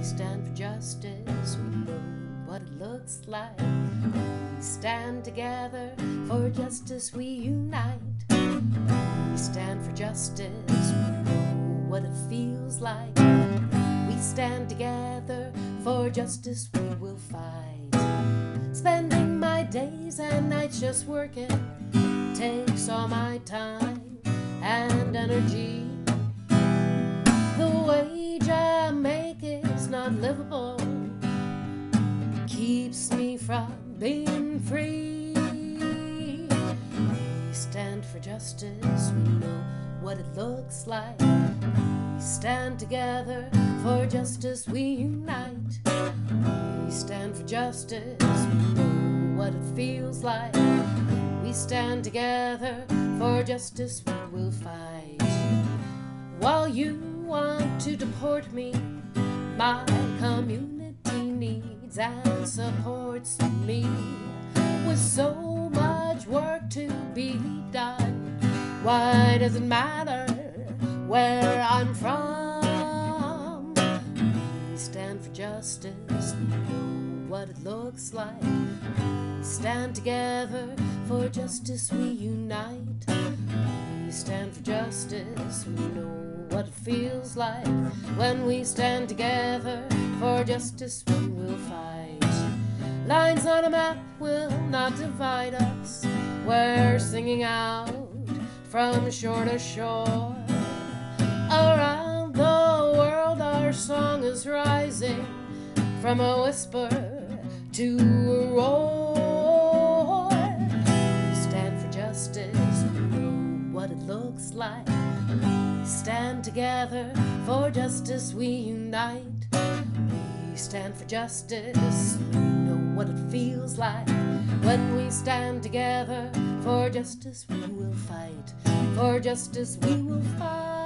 stand for justice, we know what it looks like. We stand together for justice, we unite. We stand for justice, we know what it feels like. We stand together for justice, we will fight. Spending my days and nights just working takes all my time and energy. The wage I make is not livable, keeps me from being free. We stand for justice, we know what it looks like. We stand together for justice, we unite. We stand for justice, we know what it feels like. We stand together for justice, we will fight. While you want to deport me, my community needs and supports me. With so much work to be done, why does it matter where I'm from? We stand for justice, we know what it looks like. We stand together for justice, we unite. We stand for justice, we know what it feels like. When we stand together for justice, we will fight. Lines on a map will not divide us. We're singing out from shore to shore. Around the world our song is rising, from a whisper to a roar. We stand for justice, we know what it looks like. We stand together for justice, we unite. We stand for justice, we know what it feels like. When we stand together for justice, we will fight. For justice, we will fight.